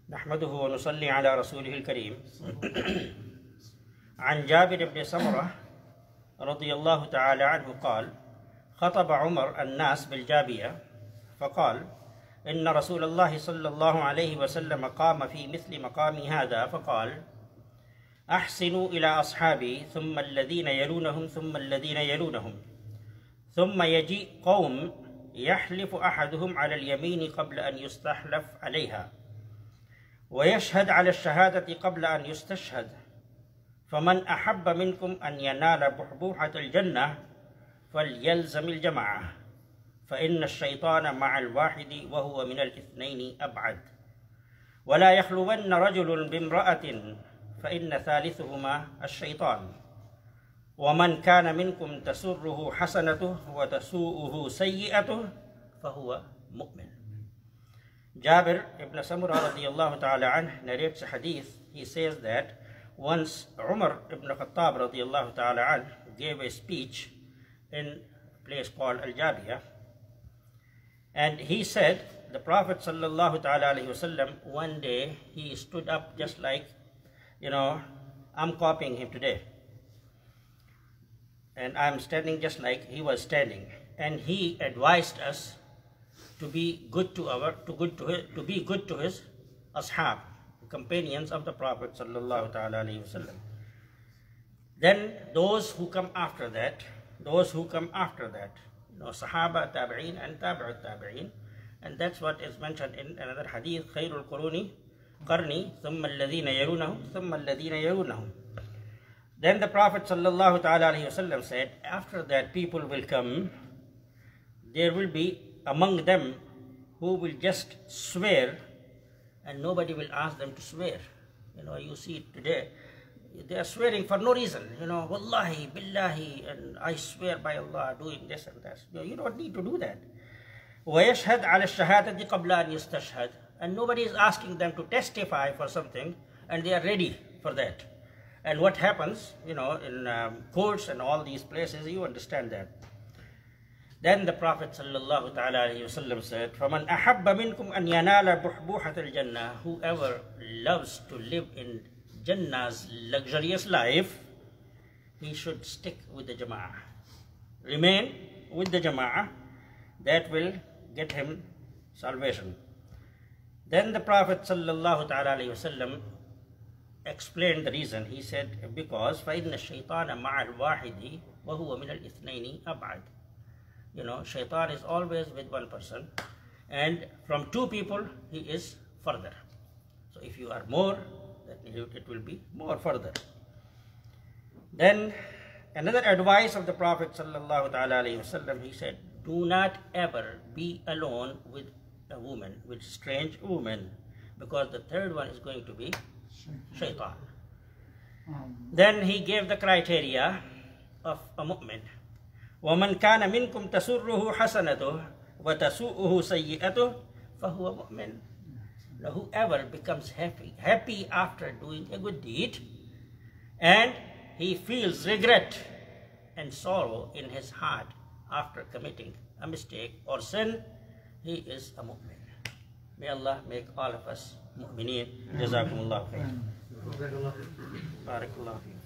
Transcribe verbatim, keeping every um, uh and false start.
نحمده ونصلي على رسوله الكريم. عن جابر بن سمرة رضي الله تعالى عنه قال: خطب عمر الناس بالجابية فقال: إن رسول الله صلى الله عليه وسلم قام في مثل مقامي هذا فقال: أحسنوا إلى أصحابي ثم الذين يلونهم ثم الذين يلونهم، ثم يجيء قوم يحلف أحدهم على اليمين قبل أن يستحلف عليها، ويشهد على الشهادة قبل أن يستشهد، فمن أحب منكم أن ينال بحبوحة الجنة فليلزم الجماعة، فإن الشيطان مع الواحد وهو من الاثنين أبعد، ولا يخلون رجل بامرأة فإن ثالثهما الشيطان، ومن كان منكم تسره حسنته وتسوءه سيئته فهو مؤمن. Jabir ibn Samura radiyallahu ta'ala anh narrates a hadith. He says that once Umar ibn Khattab radiyallahu ta'ala anh gave a speech in a place called Al-Jabiyah, and he said, the Prophet sallallahu ta'ala alayhi wasallam, one day he stood up just like, you know, I'm copying him today, and I'm standing just like he was standing, and he advised us to be good to our to good to his, to be good to his ashab, companions of the Prophet sallallahu ta'ala alayhi wasallam. Then those who come after that, those who come after that, you know, Sahaba, Tabi'in, and Tabi'ut Tabi'in, and that's what is mentioned in another hadith: Khairul Quruni Qarni, thumma alladhina yalunahum, thumma alladhina yalunahum. Then the Prophet sallallahu ta'ala alayhi wasallam said, after that people will come, there will be among them who will just swear, and nobody will ask them to swear. You know, you see it today, they are swearing for no reason. You know, wallahi, billahi, and I swear by Allah, doing this and that. You know, you don't need to do that. وَيَشْهَدْ عَلَى الشَّهَادَةِ قَبْلَ أَنْ يُسْتَشْهَدْ. And nobody is asking them to testify for something, and they are ready for that. And what happens, you know, in um, courts and all these places, you understand that. Then the Prophet sallallahu ta'ala alayhi wasallam said, فَمَنْ أَحَبَّ مِنْكُمْ أَنْ يَنَالَ بُحْبُوحَةَ الْجَنَّةِ. Whoever loves to live in Jannah's luxurious life, he should stick with the Jama'ah. Remain with the Jama'ah. That will get him salvation. Then the Prophet sallallahu ta'ala alayhi wasallam explained the reason. He said, because فَإِنَّ الشَّيْطَانَ مَعَ الْوَاحِدِ وَهُوَ مِنَ الْإِثْنَيْنِ أَبْعَدِ. You know, shaitan is always with one person, and from two people he is further. So if you are more, then it will be more further. Then another advice of the Prophet sallallahu ta'ala alayhi wasallam, he said, do not ever be alone with a woman, with strange woman, because the third one is going to be shaitan. Then he gave the criteria of a mu'min. وَمَنْ كَانَ مِنْكُمْ تَسُرُّهُ حَسَنَتُهُ وَتَسُؤُهُ سَيِّئَتُهُ فَهُوَ مُؤْمِنٌ. Now, whoever becomes happy, happy after doing a good deed, and he feels regret and sorrow in his heart after committing a mistake or sin, he is a mu'min. May Allah make all of us mu'mineen. Jazakumullah khair. Barakallahu feekum.